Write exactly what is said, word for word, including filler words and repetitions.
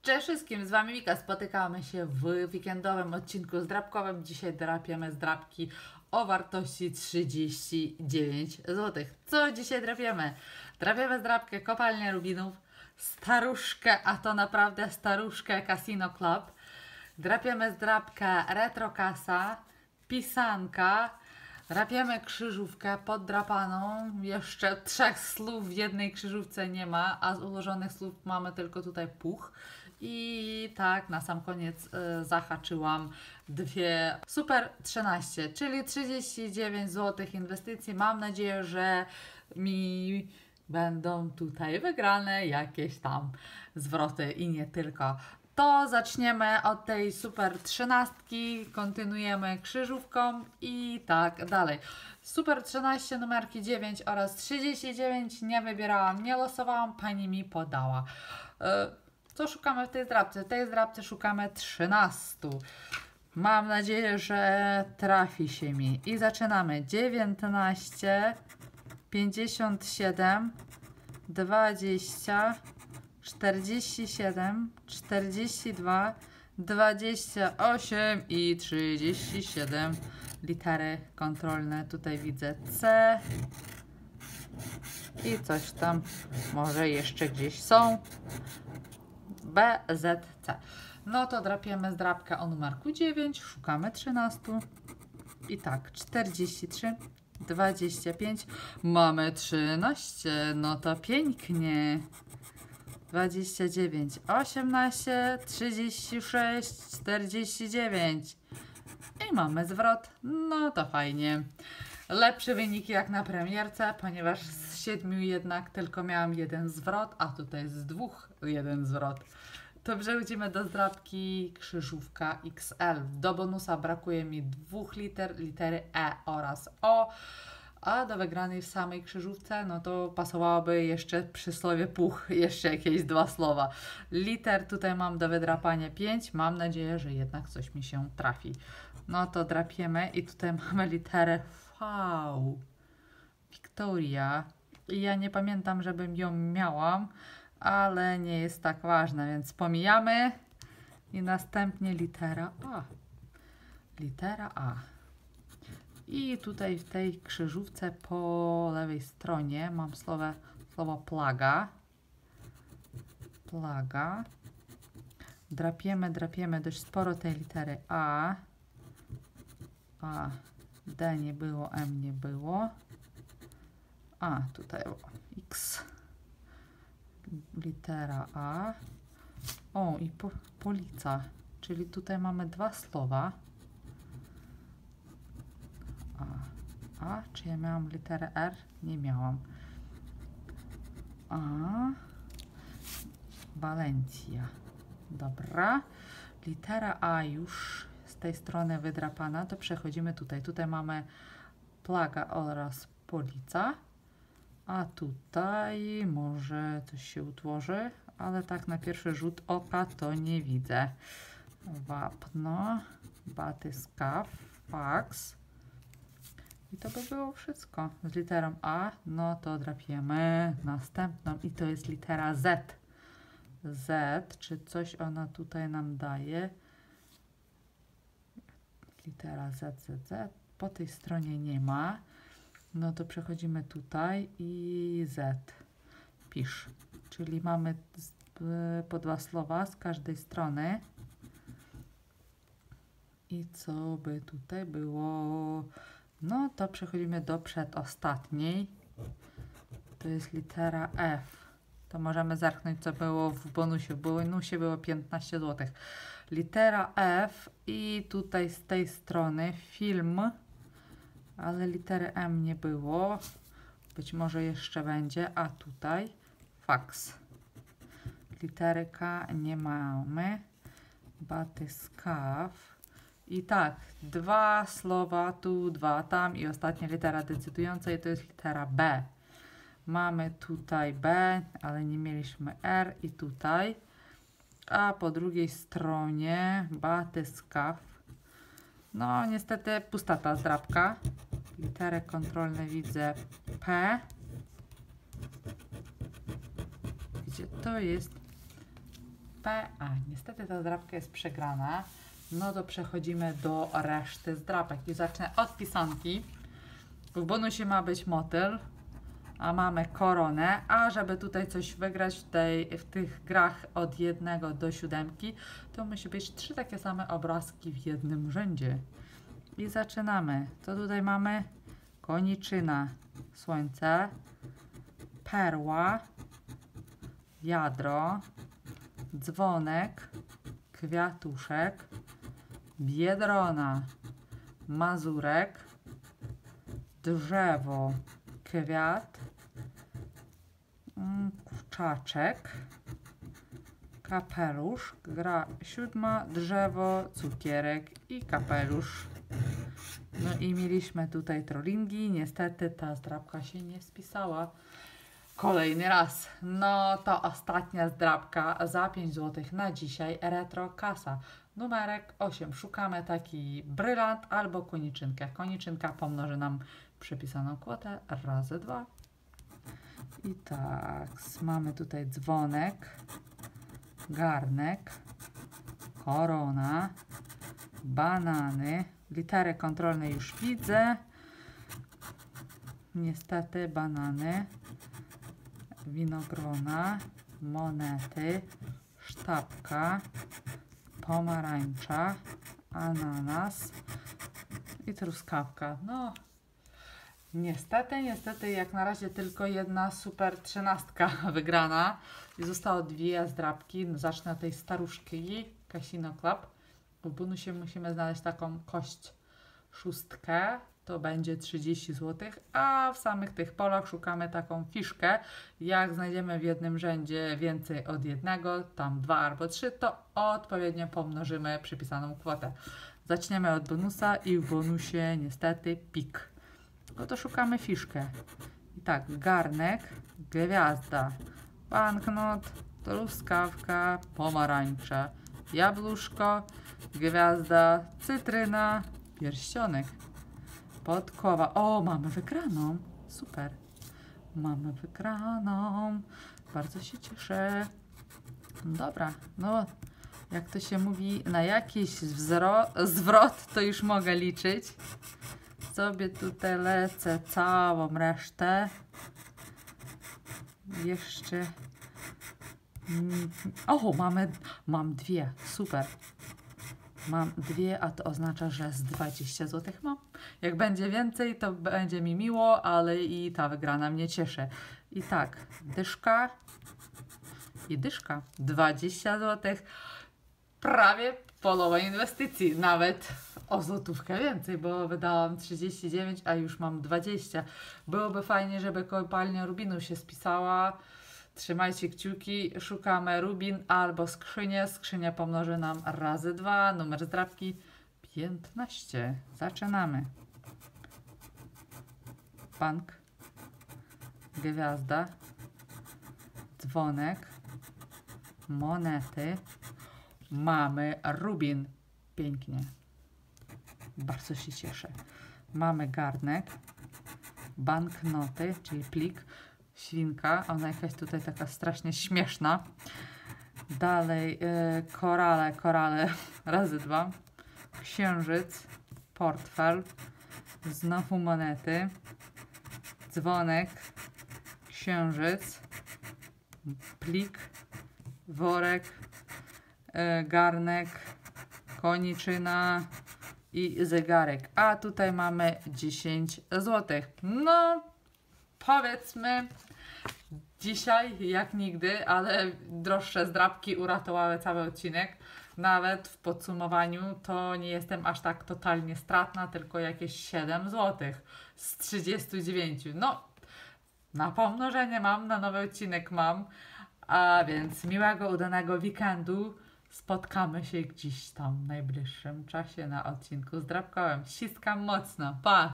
Cześć wszystkim, z Wami Wika. Spotykamy się w weekendowym odcinku zdrabkowym. Dzisiaj drapiemy zdrabki o wartości trzydzieści dziewięć złotych. Co dzisiaj drapiemy? Drapiemy zdrabkę kopalnia rubinów, staruszkę, a to naprawdę staruszkę Casino Club. Drapiemy zdrabkę retro kasa, pisanka. Drapiemy krzyżówkę poddrapaną. Jeszcze trzech słów w jednej krzyżówce nie ma, a z ułożonych słów mamy tylko tutaj puch. I tak na sam koniec y, zahaczyłam dwie super trzynaście, czyli trzydzieści dziewięć złotych inwestycji. Mam nadzieję, że mi będą tutaj wygrane jakieś tam zwroty i nie tylko. To zaczniemy od tej super trzynastki, kontynuujemy krzyżówką i tak dalej. Super trzynaście, numerki dziewięć oraz trzydzieści dziewięć nie wybierałam, nie losowałam, pani mi podała. Co szukamy w tej zdrabce? W tej zdrabce szukamy trzynastu. Mam nadzieję, że trafi się mi. I zaczynamy. dziewiętnaście, pięćdziesiąt siedem, dwadzieścia, czterdzieści siedem, czterdzieści dwa, dwadzieścia osiem i trzydzieści siedem. Litery kontrolne. Tutaj widzę C. I coś tam może jeszcze gdzieś są. B, Z, C. No to drapiemy zdrabkę o numerku dziewięć. Szukamy trzynastu. I tak, czterdzieści trzy, dwadzieścia pięć. Mamy trzynaście. No to pięknie. dwadzieścia dziewięć, osiemnaście, trzydzieści sześć, czterdzieści dziewięć. I mamy zwrot. No to fajnie. Lepsze wyniki jak na premierce, ponieważ z siedmiu jednak tylko miałam jeden zwrot, a tutaj z dwóch jeden zwrot. To przechodzimy do zdrabki krzyżówka X L. Do bonusa brakuje mi dwóch liter, litery E oraz O. A do wygranej w samej krzyżówce, no to pasowałoby jeszcze przy słowie puch jeszcze jakieś dwa słowa. Liter tutaj mam do wydrapania pięć. Mam nadzieję, że jednak coś mi się trafi. No to drapiemy i tutaj mamy literę V. Victoria. I ja nie pamiętam, żebym ją miałam, ale nie jest tak ważne, więc pomijamy. I następnie litera A. Litera A. I tutaj w tej krzyżówce po lewej stronie mam słowo, słowo plaga. Plaga. Drapiemy, drapiemy dość sporo tej litery A. A, D nie było, M nie było. A, tutaj o, X. Litera A. O, i po, polica. Czyli tutaj mamy dwa słowa. A, A, czy ja miałam literę R? Nie miałam. A, Walencja. Dobra. Litera A już z tej strony wydrapana, to przechodzimy tutaj. Tutaj mamy plaga oraz polica. A tutaj może coś się utworzy, ale tak na pierwszy rzut oka to nie widzę. Wapno, batyskaw, faks. I to by było wszystko. Z literą A, no to drapiemy następną i to jest litera Z. Z, czy coś ona tutaj nam daje? Litera Z, Z, Z. Po tej stronie nie ma. No to przechodzimy tutaj i Z. Pisz. Czyli mamy po dwa słowa z każdej strony. I co by tutaj było? No to przechodzimy do przedostatniej. To jest litera F. To możemy zerknąć, co było w bonusie. W bonusie było piętnaście złotych. Litera F i tutaj z tej strony film, ale litery M nie było. Być może jeszcze będzie, a tutaj faks. Litery K nie mamy. Batyskaw. I tak, dwa słowa tu, dwa tam i ostatnia litera decydująca i to jest litera B. Mamy tutaj B, ale nie mieliśmy R i tutaj. A po drugiej stronie batyskaw. No niestety pusta ta zdrabka. Litery kontrolne widzę P. Gdzie to jest? P. A, niestety ta zdrabka jest przegrana. No to przechodzimy do reszty zdrapek. I zacznę od pisanki. W bonusie ma być motyl, a mamy koronę. A żeby tutaj coś wygrać w, tej, w tych grach od jednego do siódemki, to musi być trzy takie same obrazki w jednym rzędzie. I zaczynamy. To tutaj mamy koniczyna, słońce, perła, wiadro, dzwonek, kwiatuszek, biedrona, mazurek, drzewo, kwiat, kurczaczek, kapelusz, gra siódma, drzewo, cukierek i kapelusz. No i mieliśmy tutaj trollingi. Niestety ta zdrabka się nie spisała. Kolejny raz. No to ostatnia zdrabka za pięć złotych na dzisiaj. Retro kasa. Numerek osiem. Szukamy taki brylant albo koniczynkę. Koniczynka pomnoży nam przypisaną kwotę razy dwa. I tak, mamy tutaj dzwonek, garnek, korona, banany. Litery kontrolne już widzę. Niestety banany, winogrona, monety, sztabka, pomarańcza, ananas i truskawka. No, niestety, niestety jak na razie tylko jedna super trzynastka wygrana. I zostało dwie zdrabki. Zacznę od tej staruszki, Casino Club. W bonusie musimy znaleźć taką kość szóstkę, to będzie trzydzieści złotych, a w samych tych polach szukamy taką fiszkę. Jak znajdziemy w jednym rzędzie więcej od jednego, tam dwa albo trzy, to odpowiednio pomnożymy przypisaną kwotę. Zaczniemy od bonusa i w bonusie niestety pik. No to szukamy fiszkę. I tak, garnek, gwiazda, banknot, truskawka, pomarańcza, jabłuszko, gwiazda, cytryna, pierścionek, podkowa. O, mamy wygraną. Super. Mamy wygraną. Bardzo się cieszę. Dobra, no jak to się mówi, na jakiś zwrot to już mogę liczyć. Sobie tutaj lecę całą resztę. Jeszcze... O, mamy, mam dwie. Super. Mam dwie, a to oznacza, że z dwadzieścia złotych mam. Jak będzie więcej, to będzie mi miło, ale i ta wygrana mnie cieszy. I tak, dyszka i dyszka. dwadzieścia złotych. Prawie połowa inwestycji. Nawet o złotówkę więcej, bo wydałam trzydzieści dziewięć, a już mam dwadzieścia. Byłoby fajnie, żeby kopalnia rubinu się spisała. Trzymajcie kciuki, szukamy rubin albo skrzynię. Skrzynia pomnoży nam razy dwa. Numer zdrabki piętnaście. Zaczynamy. Bank, gwiazda, dzwonek, monety. Mamy rubin. Pięknie. Bardzo się cieszę. Mamy garnek, banknoty, czyli plik. Świnka, ona jakaś tutaj taka strasznie śmieszna. Dalej yy, korale, korale razy dwa. Księżyc, portfel, znowu monety, dzwonek, księżyc, plik, worek, yy, garnek, koniczyna i zegarek. A tutaj mamy dziesięć złotych. No, powiedzmy, dzisiaj jak nigdy, ale droższe zdrabki uratowały cały odcinek. Nawet w podsumowaniu to nie jestem aż tak totalnie stratna, tylko jakieś siedem złotych z trzydziestu dziewięciu. No, na pomnożenie mam, na nowy odcinek mam. A więc miłego, udanego weekendu. Spotkamy się gdzieś tam w najbliższym czasie na odcinku zdrabkowym. Ściskam mocno. Pa!